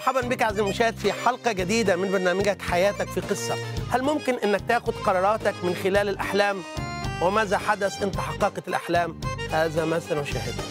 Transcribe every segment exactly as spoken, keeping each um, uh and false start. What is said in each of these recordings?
مرحبا بك عزيزي المشاهد في حلقة جديدة من برنامجك حياتك في قصة. هل ممكن أنك تاخد قراراتك من خلال الأحلام؟ وماذا حدث إن تحققت الأحلام؟ هذا ما سنشاهده.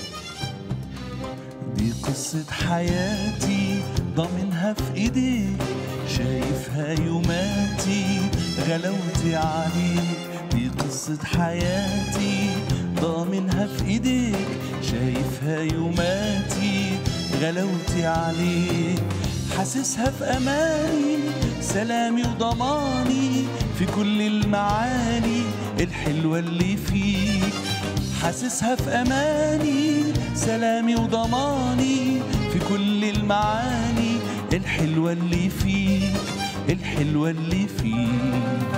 دي قصة حياتي ضامنها في إيديك، شايفها يوماتي غلاوتي عليك. دي قصة حياتي ضامنها في إيديك، شايفها يوماتي غلاوتي عليك. حاسسها في أماني سلامي وضماني في كل المعاني الحلوة اللي فيك. حاسسها في أماني سلامي وضماني في كل المعاني الحلوة اللي فيك، الحلوة اللي فيك.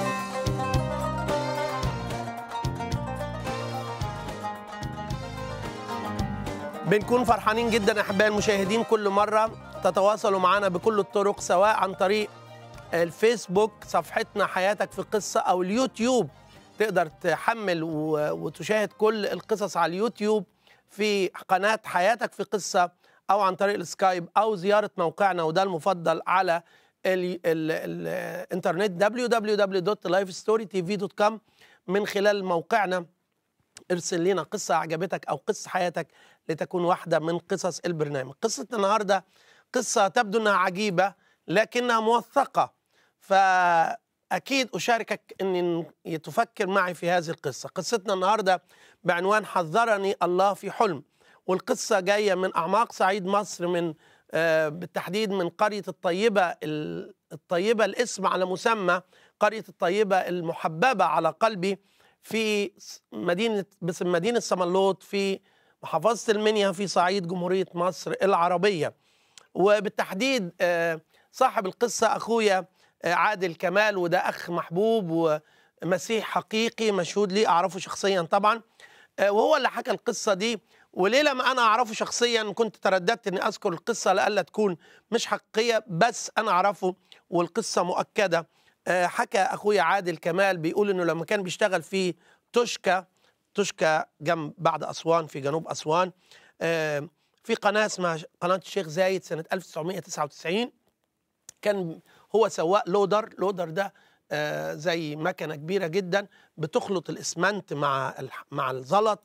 بنكون فرحانين جدا أحبائي المشاهدين كل مرة تتواصلوا معنا بكل الطرق، سواء عن طريق الفيسبوك صفحتنا حياتك في قصة، أو اليوتيوب. تقدر تحمل وتشاهد كل القصص على اليوتيوب في قناة حياتك في قصة، أو عن طريق السكايب، أو زيارة موقعنا وده المفضل على ال ال الانترنت دبليو دبليو دبليو دوت لايف ستوري تي في دوت كوم. من خلال موقعنا ارسل لنا قصة أعجبتك أو قصة حياتك لتكون واحدة من قصص البرنامج. قصتنا النهاردة قصة تبدو أنها عجيبة لكنها موثقة، فأكيد أشاركك أن تفكر معي في هذه القصة. قصتنا النهاردة بعنوان حذرني الله في حلم، والقصة جاية من أعماق صعيد مصر، من آه بالتحديد من قرية الطيبة. الطيبة الاسم على مسمى قرية الطيبة المحببة على قلبي في مدينة باسم مدينة سمنلوط في محافظة المنيا في صعيد جمهورية مصر العربية. وبالتحديد صاحب القصة أخويا عادل كمال، وده أخ محبوب ومسيح حقيقي مشهود لي، أعرفه شخصيا طبعا، وهو اللي حكى القصة دي. وليه لما أنا أعرفه شخصيا كنت ترددت أني أذكر القصة لألا تكون مش حقيقية، بس أنا أعرفه والقصة مؤكدة. حكى أخويا عادل كمال بيقول أنه لما كان بيشتغل في توشكا توشكا جنب بعد أسوان في جنوب أسوان، في قناة اسمها قناة الشيخ زايد سنة ألف وتسعمائة وتسعة وتسعين، كان هو سواق لودر. لودر ده زي مكنة كبيرة جدا بتخلط الإسمنت مع مع الزلط،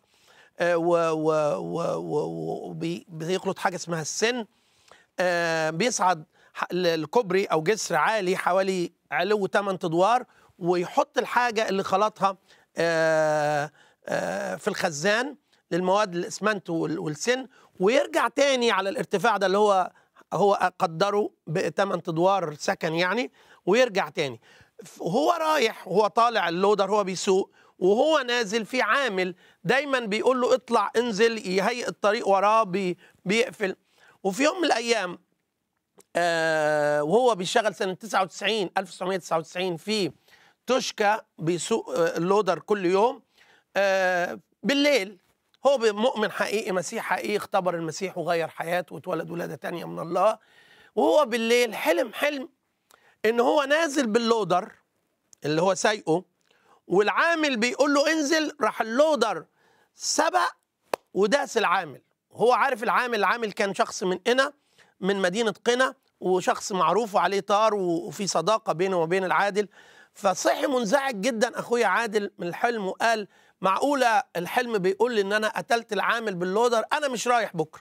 وبيخلط حاجة اسمها السن. بيصعد الكوبري أو جسر عالي حوالي علو ثمانية أدوار، ويحط الحاجة اللي خلطها في الخزان للمواد الإسمنت والسن، ويرجع تاني على الارتفاع ده اللي هو هو قدره بثمان أدوار سكن يعني، ويرجع تاني. وهو رايح وهو طالع اللودر هو بيسوق، وهو نازل في عامل دايما بيقول له اطلع انزل، يهيئ الطريق وراه بي بيقفل. وفي يوم من الأيام آه وهو بيشتغل سنة تسعة وتسعين ألف وتسعمائة وتسعة وتسعين في توشكا بيسوق اللودر كل يوم آه بالليل. هو مؤمن حقيقي مسيح حقيقي، اختبر المسيح وغير حياته واتولد ولادة تانية من الله. وهو بالليل حلم حلم ان هو نازل باللودر اللي هو سايقه، والعامل بيقول له انزل، راح اللودر سبق وداس العامل. هو عارف العامل العامل كان شخص من قنا، من مدينة قنا، وشخص معروف وعليه طار وفي صداقة بينه وبين العادل. فصحي منزعج جدا أخويا عادل من الحلم، وقال معقولة الحلم بيقول لي إن أنا قتلت العامل باللودر؟ أنا مش رايح بكرة.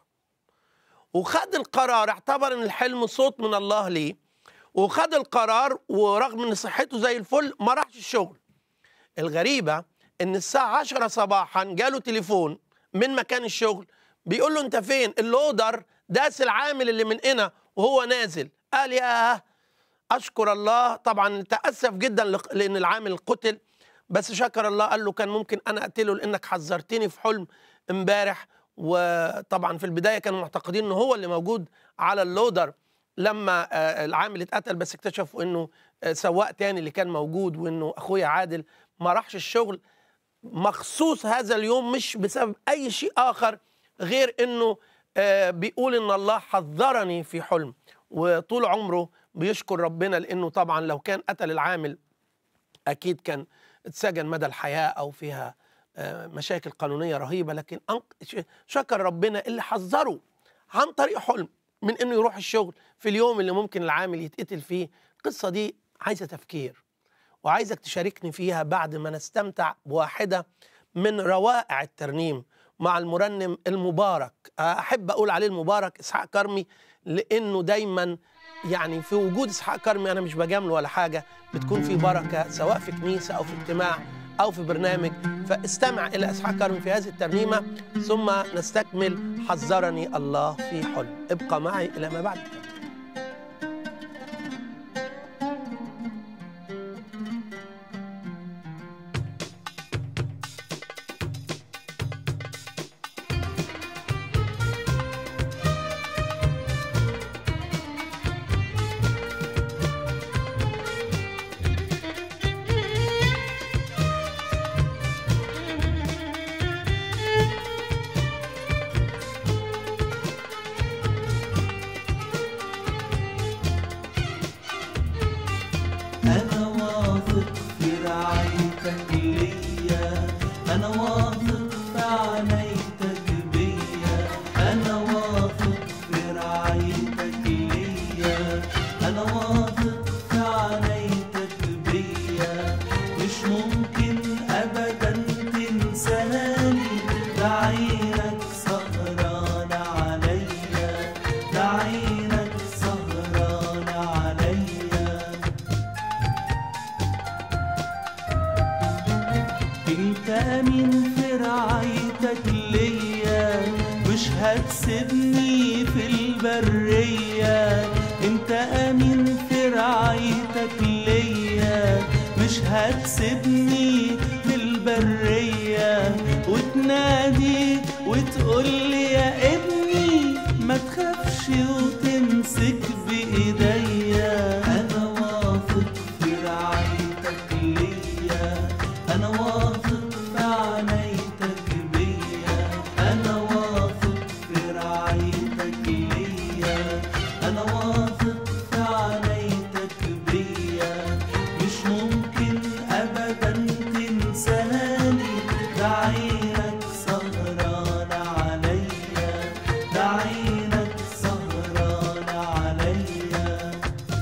وخد القرار، اعتبر إن الحلم صوت من الله ليه، وخد القرار، ورغم إن صحته زي الفل ما راحش الشغل. الغريبة إن الساعة عشرة صباحا جاله تليفون من مكان الشغل بيقول له أنت فين؟ اللودر داس العامل اللي من هنا وهو نازل. قال ياه أشكر الله. طبعا تأسف جدا لأن العامل قتل، بس شكر الله. قال له كان ممكن أنا أقتله لأنك حذرتني في حلم امبارح. وطبعا في البداية كانوا معتقدين أنه هو اللي موجود على اللودر لما العامل اتقتل، بس اكتشفوا أنه سواق تاني اللي كان موجود، وأنه أخويا عادل ما راحش الشغل مخصوص هذا اليوم مش بسبب أي شيء آخر غير أنه بيقول إن الله حذرني في حلم. وطول عمره بيشكر ربنا، لأنه طبعا لو كان قتل العامل أكيد كان اتسجن مدى الحياة أو فيها مشاكل قانونية رهيبة، لكن شكر ربنا اللي حذره عن طريق حلم. من انه يروح الشغل في اليوم اللي ممكن العامل يتقتل فيه. القصة دي عايزة تفكير، وعايزك تشاركني فيها بعد ما نستمتع بواحدة من روائع الترنيم مع المرنم المبارك. أحب أقول عليه المبارك إسحاق كرمي، لأنه دايما يعني في وجود إسحاق كرمي أنا مش بجامله ولا حاجة، بتكون في بركة سواء في كنيسة أو في اجتماع أو في برنامج. فاستمع إلى إسحاق كرمي في هذه الترنيمة ثم نستكمل حذرني الله في حلم. ابقى معي إلى ما بعد الترنيمة. هتسيبني في البرية، انت امين في رعايتك ليا، مش هتسيبني في البرية، وتنادي وتقولي يا ابني ما تخافش وتمسك بايديا. انا واثق في رعايتك ليا، انا واثق في عنايتك بيا، انا واثق في رعايتك ليا، انا واثق في عنايتك بيا، مش ممكن ابدا تنساني، ده عينك سهران عليا، ده عينك سهران عليا.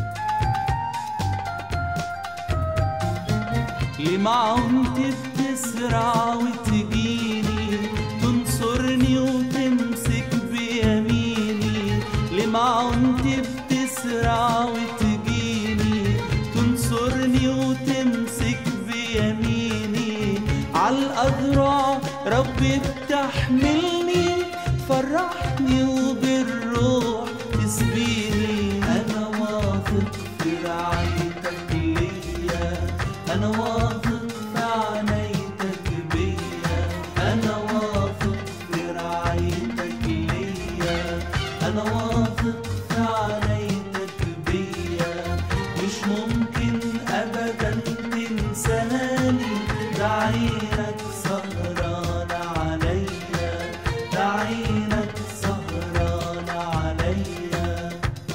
ليه معونتي بتسرع وتجيني، تنصرني وتمسك بيميني، ليه معونتي بتسرع وتجيني، تنصرني وتمسك بيميني، عالأذرع ربي بتحملني، فرحني وبالروح تسبيني. أنا واثق في رعايتك ليا، أنا واثق في عنايتك بيا، أنا واثق في رعايتك ليا، أنا واثق في عنايتك بيا، مش ممكن أبدا تنساني، ده عينك سهران عليا، ده عينك سهران عليا.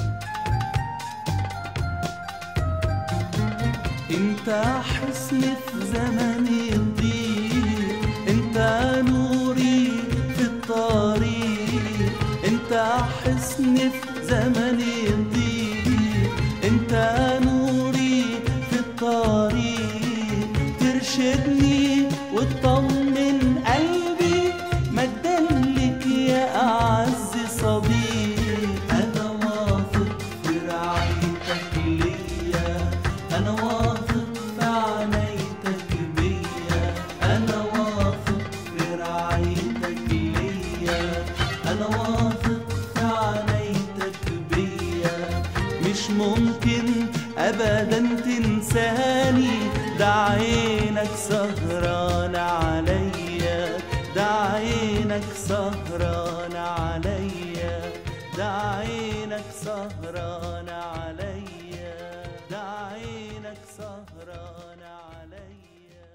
انت حسن في زمني الضيق، انت نوري في الطريق، انت حسن في زمني الضيق، انت نوري في الطريق، ترشدني وتطمن قلبي، مجدا لك يا اعز صديق. انا واثق في رعايتك ليا، انا واثق في عنايتك بيا، انا واثق في رعايتك ليا، انا واثق في عنايتك بيا، مش ممكن ابدا تنساني، ده عينك سهران عليا، ده عينك سهران عليا، ده عينك سهران عليا، ده عينك سهران عليا.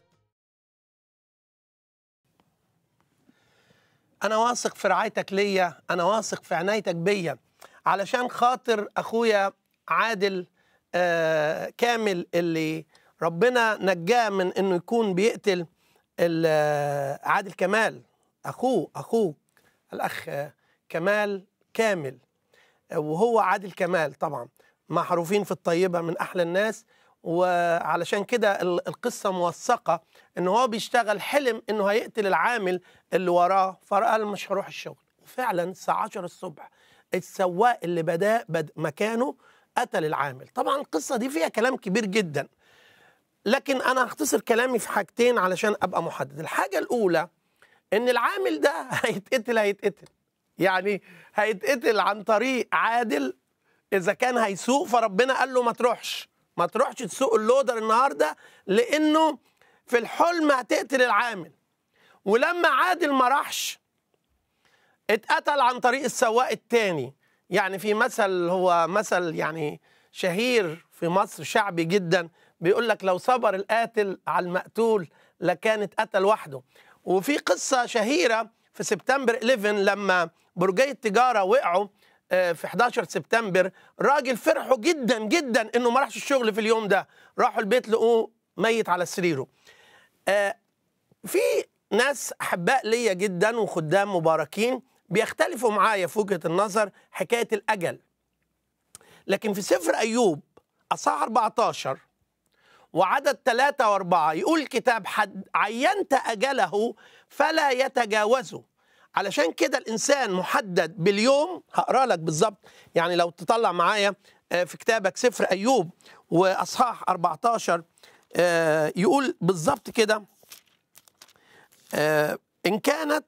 أنا واثق في رعايتك ليا، أنا واثق في عنايتك بيا، علشان خاطر أخويا عادل آه كامل اللي ربنا نجاه من إنه يكون بيقتل عادل كمال، أخوه أخوه الأخ كمال كامل. وهو عادل كمال طبعا معروفين في الطيبة من أحلى الناس، وعلشان كده القصة موثقة إن هو بيشتغل حلم إنه هيقتل العامل اللي وراه، فقال مش هروح الشغل. وفعلا الساعة عشرة الصبح السواق اللي بدأ بد مكانه قتل العامل. طبعا القصة دي فيها كلام كبير جدا، لكن أنا هختصر كلامي في حاجتين علشان أبقى محدد. الحاجة الأولى إن العامل ده هيتقتل هيتقتل يعني هيتقتل عن طريق عادل إذا كان هيسوق، فربنا قال له ما تروحش ما تروحش تسوق اللودر النهارده لأنه في الحلم هتقتل العامل. ولما عادل ما راحش اتقتل عن طريق السواق التاني. يعني في مثل، هو مثل يعني شهير في مصر شعبي جدا، بيقول لك لو صبر القاتل على المقتول لكان اتقتل وحده. وفي قصة شهيرة في سبتمبر إحداشر لما برجي التجارة وقعوا في إحداشر سبتمبر، راجل فرحوا جدا جدا انه ما راحش الشغل في اليوم ده، راحوا البيت لقوه ميت على سريره. في ناس احباء ليا جدا وخدام مباركين بيختلفوا معايا في وجهة النظر حكاية الأجل، لكن في سفر أيوب أصحاح أربعتاشر وعدد ثلاثة وأربعة يقول الكتاب حد عينت أجله فلا يتجاوزه. علشان كده الإنسان محدد باليوم. هقرأ لك بالظبط، يعني لو تطلع معايا في كتابك سفر أيوب وأصحاح أربعتاشر يقول بالظبط كده، إن كانت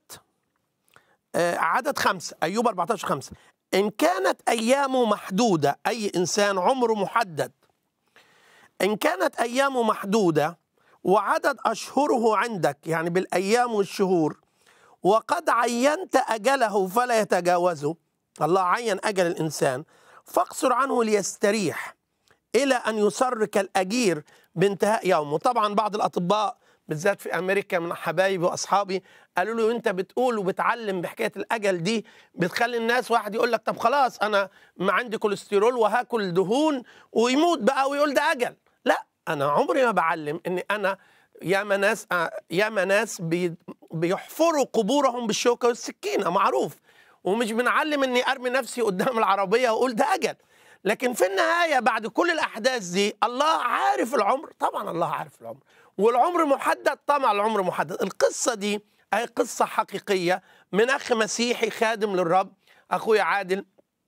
عدد خمسة، أيوب أربعتاشر خمسة، إن كانت أيامه محدودة، أي إنسان عمره محدد، إن كانت أيامه محدودة وعدد أشهره عندك، يعني بالأيام والشهور، وقد عينت أجله فلا يتجاوزه، الله عين أجل الإنسان، فاقصر عنه ليستريح إلى أن يصر كالأجير بانتهاء يومه. طبعا بعض الأطباء بالذات في أمريكا من حبايبي وأصحابي قالوا له أنت بتقول وبتعلم بحكاية الأجل دي بتخلي الناس، واحد يقول لك طب خلاص أنا ما عندي كوليسترول وهاكل دهون ويموت بقى ويقول ده أجل. لا، أنا عمري ما بعلم إن أنا ياما ناس ياما ناس بي بيحفروا قبورهم بالشوكة والسكينة، معروف، ومش بنعلم إني أرمي نفسي قدام العربية وأقول ده أجل. لكن في النهاية بعد كل الأحداث دي الله عارف العمر، طبعا الله عارف العمر، والعمر محدد، طبعا العمر محدد. القصة دي هي قصة حقيقية من أخ مسيحي خادم للرب، أخويا عادل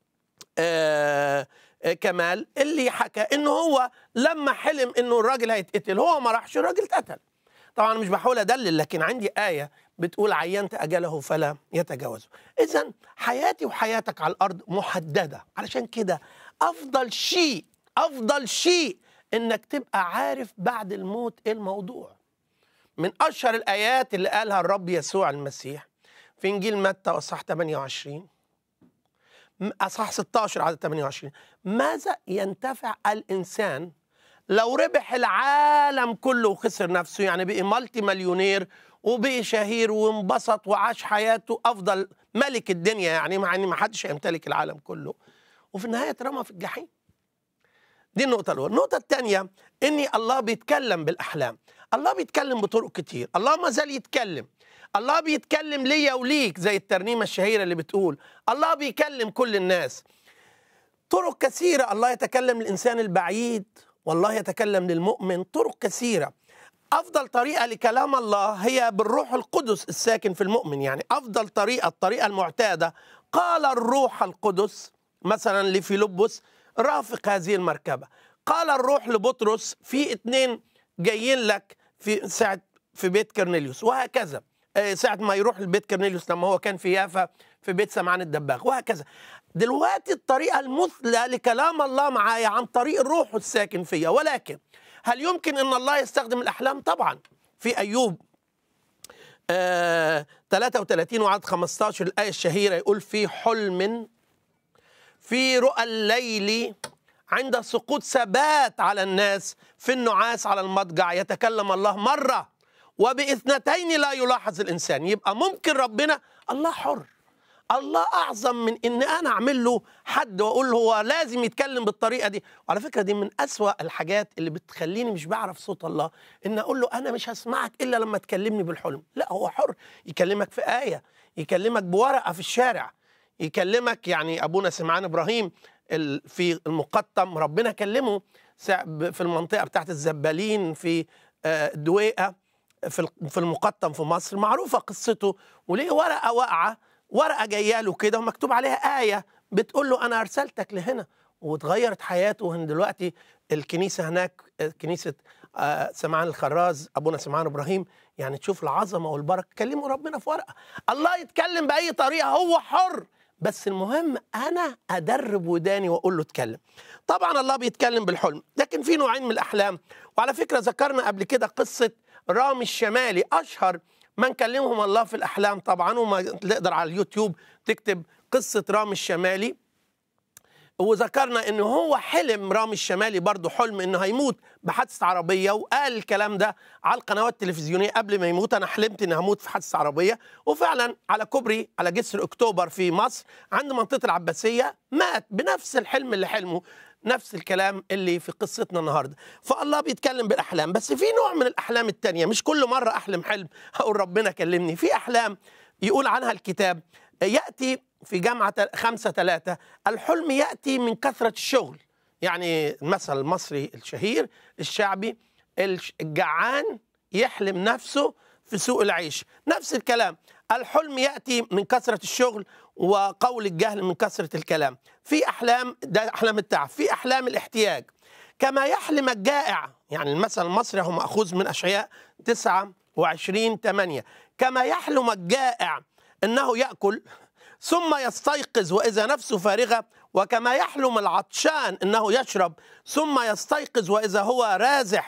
آه آه كمال، اللي حكى إنه هو لما حلم إنه الراجل هيتقتل هو ما راحش، الراجل اتقتل. طبعا مش بحاول أدلل، لكن عندي آية بتقول عينت أجله فلا يتجاوزه. إذن حياتي وحياتك على الأرض محددة، علشان كده أفضل شيء أفضل شيء إنك تبقى عارف بعد الموت إيه الموضوع. من أشهر الآيات اللي قالها الرب يسوع المسيح في إنجيل متى أصحاح ثمانية وعشرين، أصحاح ستاشر عدد ثمانية وعشرين، ماذا ينتفع الإنسان لو ربح العالم كله وخسر نفسه؟ يعني بقي مالتي مليونير وبقي شهير وانبسط وعاش حياته أفضل ملك الدنيا، يعني مع إن ما حدش هيمتلك العالم كله، وفي النهاية اترمى في الجحيم. دي النقطة الأولى. النقطة الثانية إني الله بيتكلم بالأحلام. الله بيتكلم بطرق كتير، الله ما زال يتكلم. الله بيتكلم ليا وليك زي الترنيمة الشهيرة اللي بتقول الله بيكلم كل الناس. طرق كثيرة الله يتكلم للإنسان البعيد، والله يتكلم للمؤمن طرق كثيرة. أفضل طريقة لكلام الله هي بالروح القدس الساكن في المؤمن. يعني أفضل طريقة، الطريقة المعتادة، قال الروح القدس مثلا لفيلبس رافق هذه المركبة. قال الروح لبطرس في اتنين جايين لك في ساعة في بيت كرنيليوس، وهكذا ساعة ما يروح لبيت كرنيليوس لما هو كان في يافا في بيت سمعان الدباغ، وهكذا. دلوقتي الطريقة المثلى لكلام الله معايا عن طريق الروح الساكن فيا. ولكن هل يمكن أن الله يستخدم الأحلام؟ طبعا. في أيوب آه ثلاثة وثلاثين وعدد خمستاشر الآية الشهيرة يقول في حلم في رؤى الليل عند سقوط ثبات على الناس في النعاس على المضجع يتكلم الله مرة وبإثنتين لا يلاحظ الإنسان. يبقى ممكن ربنا، الله حر، الله أعظم من إن أنا أعمل له حد وأقول له هو لازم يتكلم بالطريقة دي. وعلى فكرة دي من أسوأ الحاجات اللي بتخليني مش بعرف صوت الله، إن أقول له أنا مش هسمعك إلا لما تكلمني بالحلم. لا، هو حر، يكلمك في آية، يكلمك بورقة في الشارع، يكلمك. يعني ابونا سمعان ابراهيم في المقطم ربنا كلمه في المنطقه بتاعت الزبالين في الدويقه في المقطم في مصر، معروفه قصته، وليه ورقه واقعه، ورقه جايه له كده ومكتوب عليها ايه بتقول له انا ارسلتك لهنا، واتغيرت حياته. هن دلوقتي الكنيسه هناك كنيسه سمعان الخراز ابونا سمعان ابراهيم، يعني تشوف العظمه والبركه. كلموا ربنا في ورقه. الله يتكلم باي طريقه، هو حر، بس المهم انا ادرب وداني واقول له اتكلم. طبعا الله بيتكلم بالحلم، لكن في نوعين من الاحلام. وعلى فكره ذكرنا قبل كده قصه رامي الشمالي، اشهر من كلمهم الله في الاحلام طبعا، وما تقدر على اليوتيوب تكتب قصه رامي الشمالي. وذكرنا انه هو حلم رامي الشمالي برضه حلم انه هيموت بحادثه عربيه، وقال الكلام ده على القنوات التلفزيونيه قبل ما يموت، انا حلمت اني هموت في حادثه عربيه. وفعلا على كوبري على جسر اكتوبر في مصر عند منطقه العباسيه مات بنفس الحلم اللي حلمه، نفس الكلام اللي في قصتنا النهارده. فالله بيتكلم بالاحلام، بس في نوع من الاحلام الثانيه، مش كل مره احلم حلم هقول ربنا كلمني. في احلام يقول عنها الكتاب ياتي في جامعة خمسة ثلاثة، الحلم يأتي من كثرة الشغل. يعني المثل المصري الشهير الشعبي، الجعان يحلم نفسه في سوق العيش، نفس الكلام. الحلم يأتي من كثرة الشغل، وقول الجهل من كثرة الكلام. في أحلام، ده أحلام التعب. في أحلام الاحتياج، كما يحلم الجائع، يعني المثل المصري هو مأخوذ من أشعياء تسعة وعشرين ثمانية، كما يحلم الجائع أنه يأكل ثم يستيقظ وإذا نفسه فارغة، وكما يحلم العطشان أنه يشرب ثم يستيقظ وإذا هو رازح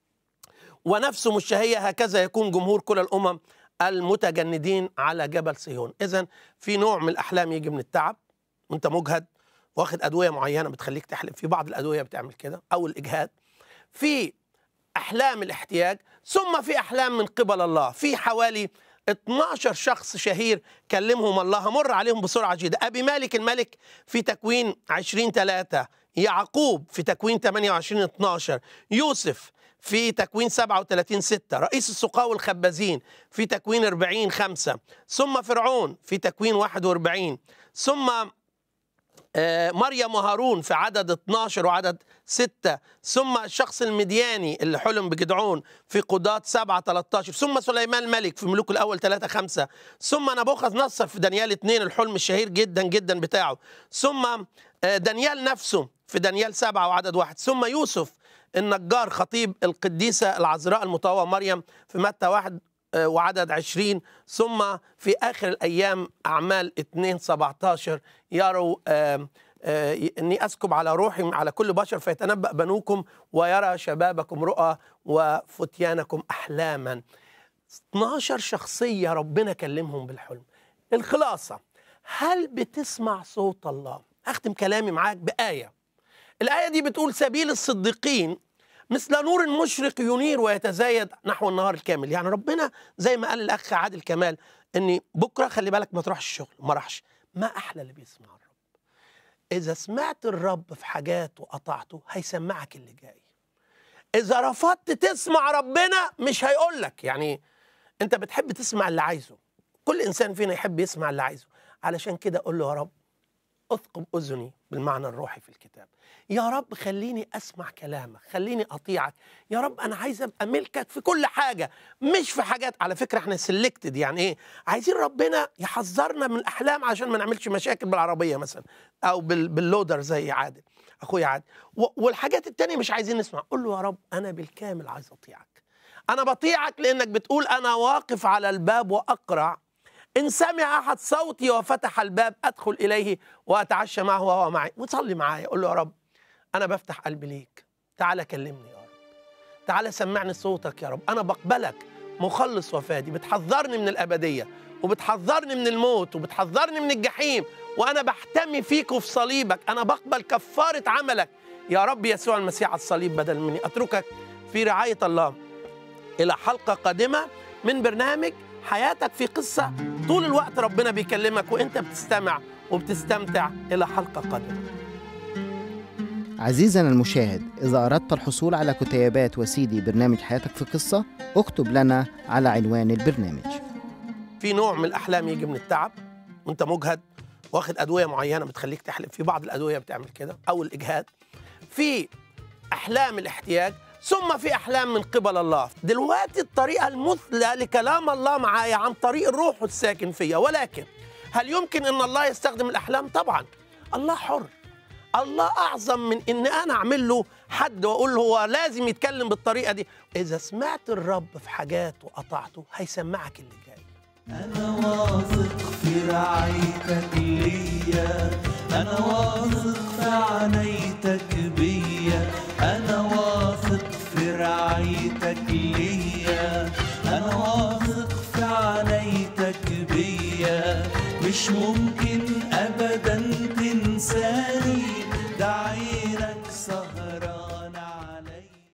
ونفسه مشتهية، هكذا يكون جمهور كل الأمم المتجندين على جبل صهيون. إذن في نوع من الأحلام يجي من التعب وأنت مجهد واخد أدوية معينة بتخليك تحلم، في بعض الأدوية بتعمل كده، أو الإجهاد. في أحلام الاحتياج، ثم في أحلام من قبل الله. في حوالي اثناشر شخص شهير كلمهم الله، همر عليهم بسرعة جدا. أبي مالك الملك في تكوين عشرين ثلاثة، يعقوب في تكوين ثمانية وعشرين اثناشر، يوسف في تكوين سبعة وثلاثين ستة، رئيس السقاة الخبازين في تكوين أربعين خمسة، ثم فرعون في تكوين واحد وأربعين، ثم مريم وهارون في عدد اثناشر وعدد ستة، ثم الشخص المدياني اللي حلم بجدعون في قضاة سبعة ثلاثة عشر، ثم سليمان الملك في ملوك الأول ثلاثة خمسة، ثم نبوخذ نصر في دانيال اثنين الحلم الشهير جدا جدا بتاعه، ثم دانيال نفسه في دانيال سبعة وعدد واحد، ثم يوسف النجار خطيب القديسة العذراء المطوى مريم في متى واحد وعدد عشرين، ثم في آخر الأيام أعمال اثنين سبعة عشر، يروا آآ آآ إني أسكب على روحي على كل بشر فيتنبأ بنوكم ويرى شبابكم رؤى وفتيانكم أحلاما. اثناشر شخصية ربنا كلمهم بالحلم. الخلاصة، هل بتسمع صوت الله؟ أختم كلامي معاك بآية. الآية دي بتقول سبيل الصديقين مثل نور مشرق ينير ويتزايد نحو النهار الكامل. يعني ربنا زي ما قال الأخ عادل كمال إن بكرة خلي بالك ما تروحش الشغل، ما راحش. ما أحلى اللي بيسمع الرب. إذا سمعت الرب في حاجات وقطعته هيسمعك اللي جاي. إذا رفضت تسمع ربنا مش هيقولك. يعني أنت بتحب تسمع اللي عايزه، كل إنسان فينا يحب يسمع اللي عايزه. علشان كده قول له يا رب أثقب أذني بالمعنى الروحي في الكتاب. يا رب خليني أسمع كلامك، خليني أطيعك. يا رب أنا عايز أبقى ملكك في كل حاجة، مش في حاجات. على فكرة احنا سلكتد، يعني إيه؟ عايزين ربنا يحذرنا من الأحلام عشان ما نعملش مشاكل بالعربية مثلا، أو باللودر زي عادل أخويا عادل. والحاجات التانية مش عايزين نسمع. قول له يا رب أنا بالكامل عايز أطيعك. أنا بطيعك لأنك بتقول أنا واقف على الباب وأقرع، إن سمع أحد صوتي وفتح الباب أدخل إليه وأتعشى معه وهو معي. وتصلي معايا قول له يا رب أنا بفتح قلبي ليك، تعالى كلمني يا رب، تعالى سمعني صوتك يا رب. أنا بقبلك مخلص وفادي، بتحذرني من الأبدية وبتحذرني من الموت وبتحذرني من الجحيم، وأنا بحتمي فيك وفي صليبك. أنا بقبل كفارة عملك يا رب يسوع المسيح على الصليب بدل مني. أتركك في رعاية الله إلى حلقة قادمة من برنامج حياتك في قصة. طول الوقت ربنا بيكلمك وانت بتستمع وبتستمتع. إلى حلقة قادمة. عزيزنا المشاهد، إذا أردت الحصول على كتيبات وسيدي برنامج حياتك في قصة اكتب لنا على عنوان البرنامج. في نوع من الأحلام يجي من التعب وانت مجهد واخد ادويه معينه بتخليك تحلم، في بعض الادويه بتعمل كده، او الاجهاد، في احلام الاحتياج، ثم في احلام من قبل الله. دلوقتي الطريقه المثلى لكلام الله معايا عن طريق الروح الساكن فيا. ولكن هل يمكن ان الله يستخدم الاحلام؟ طبعا، الله حر. الله اعظم من ان انا اعمل له حد واقول له هو لازم يتكلم بالطريقه دي. اذا سمعت الرب في حاجات وقطعته هيسمعك اللي جاي. أنا واثق في رعايتك ليا، أنا واثق في عنايتك بيا.